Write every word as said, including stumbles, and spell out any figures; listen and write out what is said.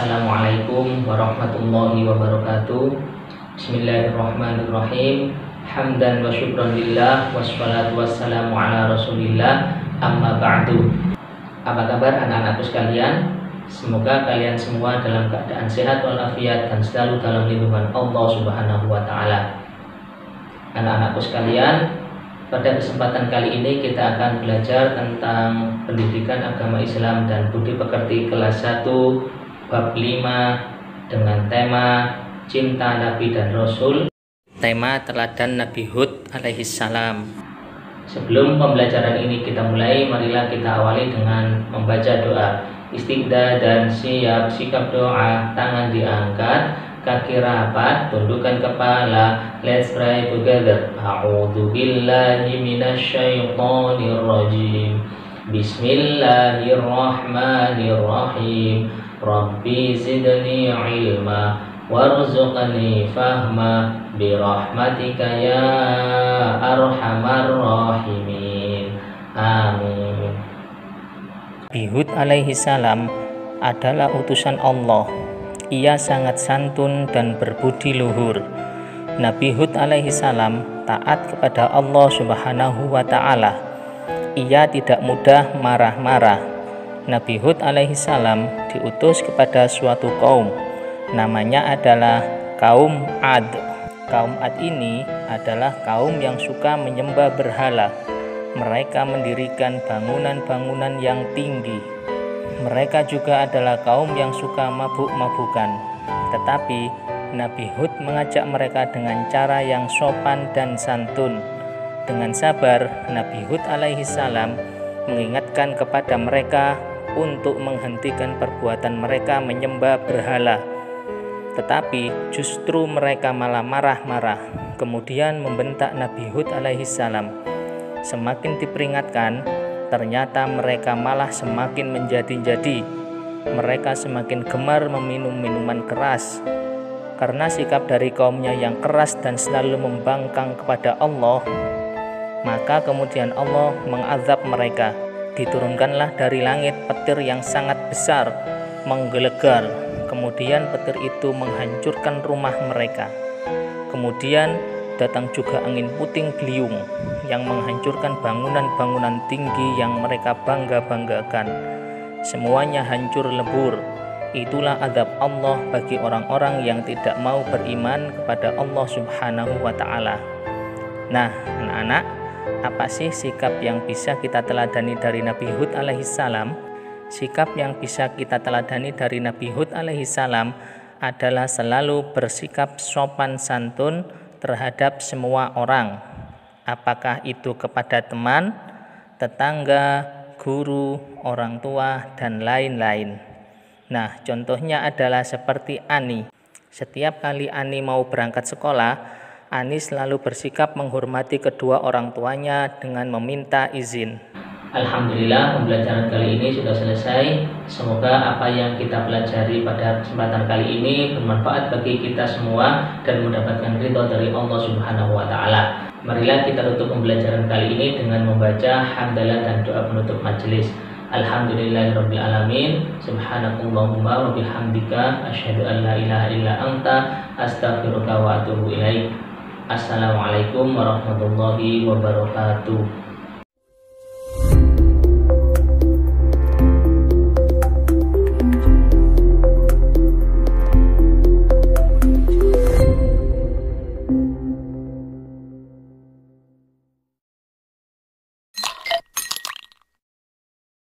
Assalamualaikum warahmatullahi wabarakatuh. Bismillahirrahmanirrahim. Hamdan wa syukran lillah, wassalatu wassalamu ala rasulillah, amma ba'du. Apa kabar anak-anakku sekalian? Semoga kalian semua dalam keadaan sehat walafiat dan selalu dalam lindungan Allah Subhanahu wa taala. Anak-anakku sekalian, pada kesempatan kali ini kita akan belajar tentang pendidikan agama Islam dan budi pekerti kelas satu bab lima dengan tema cinta Nabi dan Rasul, tema teladan Nabi Hud alaihissalam. Sebelum pembelajaran ini kita mulai, marilah kita awali dengan membaca doa. Istiqda dan siap sikap doa, tangan diangkat, kaki rapat, tundukkan kepala. Let's pray together. A'udzu billahi minasyaitonir rajim. Bismillahirrahmanirrahim. Rabbi zidni ilma warzuqni fahma birahmatika ya arhamar rahimin. Amin. Nabi Hud alaihi salam adalah utusan Allah. Ia sangat santun dan berbudi luhur. Nabi Hud alaihi salam taat kepada Allah Subhanahu wa taala. Ia tidak mudah marah-marah. Nabi Hud alaihi salam diutus kepada suatu kaum. Namanya adalah kaum Ad. Kaum Ad ini adalah kaum yang suka menyembah berhala. Mereka mendirikan bangunan-bangunan yang tinggi. Mereka juga adalah kaum yang suka mabuk-mabukan. Tetapi Nabi Hud mengajak mereka dengan cara yang sopan dan santun. Dengan sabar, Nabi Hud alaihi salam mengingatkan kepada mereka untuk menghentikan perbuatan mereka menyembah berhala. Tetapi justru mereka malah marah-marah, kemudian membentak Nabi Hud alaihi salam. Semakin diperingatkan, ternyata mereka malah semakin menjadi-jadi. Mereka semakin gemar meminum minuman keras. Karena sikap dari kaumnya yang keras dan selalu membangkang kepada Allah, maka kemudian Allah mengazab mereka. Diturunkanlah dari langit petir yang sangat besar, menggelegar. Kemudian petir itu menghancurkan rumah mereka. Kemudian datang juga angin puting beliung yang menghancurkan bangunan-bangunan tinggi yang mereka bangga-banggakan. Semuanya hancur lebur. Itulah azab Allah bagi orang-orang yang tidak mau beriman kepada Allah Subhanahu wa taala. Nah, anak-anak, apa sih sikap yang bisa kita teladani dari Nabi Hud alaihissalam? Sikap yang bisa kita teladani dari Nabi Hud alaihissalam adalah selalu bersikap sopan santun terhadap semua orang, apakah itu kepada teman, tetangga, guru, orang tua, dan lain-lain. Nah, contohnya adalah seperti Ani. Setiap kali Ani mau berangkat sekolah, Ani selalu bersikap menghormati kedua orang tuanya dengan meminta izin. Alhamdulillah, pembelajaran kali ini sudah selesai. Semoga apa yang kita pelajari pada kesempatan kali ini bermanfaat bagi kita semua dan mendapatkan ridho dari Allah Subhanahu wa taala. Marilah kita tutup pembelajaran kali ini dengan membaca hamdalah dan doa penutup majelis. Alhamdulillahirabbil alamin. Subhanakallahumma wa bihamdika asyhadu an la ilaha illa anta astaghfiruka wa atubu ilaik. Assalamualaikum warahmatullahi wabarakatuh.